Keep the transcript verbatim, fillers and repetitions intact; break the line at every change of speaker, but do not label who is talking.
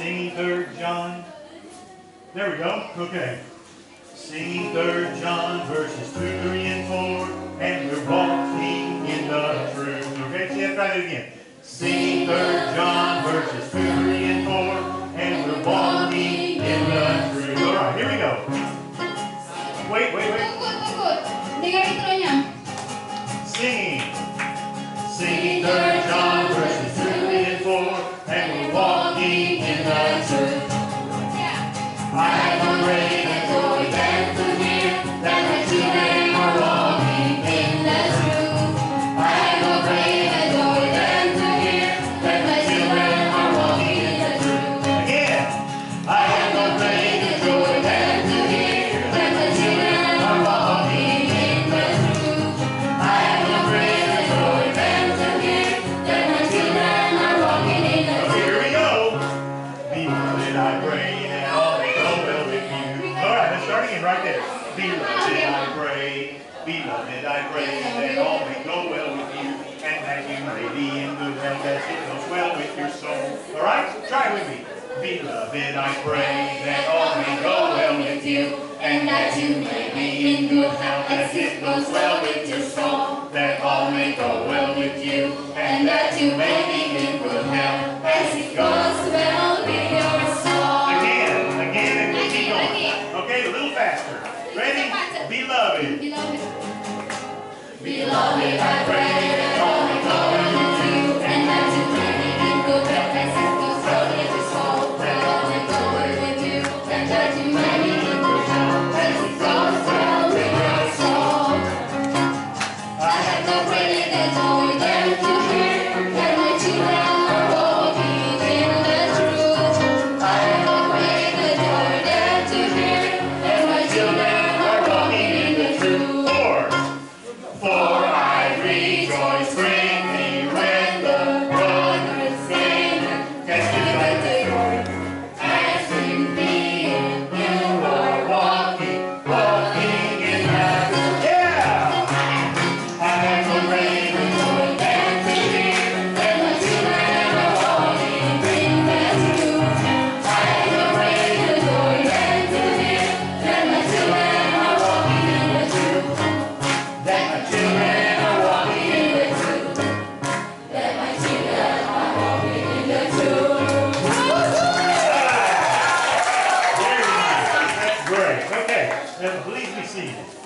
Singing third John. There we go. Okay. Singing third John verses two, three, and four, and we're walking in the truth. Okay, see, let's try that again. Singing third John verses two, three, and four, and we're walking in the truth. All right, here we go. Wait, wait, wait.
Dengar intronya.
Singing. Singing third John verses two, three, and four, and we're walking in the truth. I have no greater joy than to hear that the children are walking in the truth. I have no greater joy than to hear that the children are walking in the truth. Again. I have no greater joy than to hear that the children are walking in the truth. I have no greater joy than to hear that the children are walking in the truth. Here we go. Beloved, I pray that all may go well with you. All right, let's start again right there. Beloved, I pray, beloved, I pray that all may go well with you, and that you may be in good health as it goes well with your soul. All right, try it with me. Beloved, I pray that all may go well with you, and that you may be in good health as it goes well with your soul. That all may go well with you, and that you may be in good health as it goes well with your soul. Again, again, and we keep going. Okay, a little faster. Ready? Beloved.
Beloved.
Beloved, I pray that all may go well with you, and that you may be in good health as it goes well with your soul. That all may go well with you, and that you may be in good health as it goes well with your soul. I have no greater joy than to hear that my children are walking in the truth. I have no greater joy than to hear that my children are walking in the truth. For, for I rejoice greatly when the brothers sing, testify to joy, as in being you are walking, walking in the truth. Yeah! I have no greater joy than to hear that my children are walking in the truth. I have no greater joy than to hear that my children are walking in the truth. That my children are walking in the truth. That my children are walking in the truth. Very nice. That's great. Okay. Now, please be seated.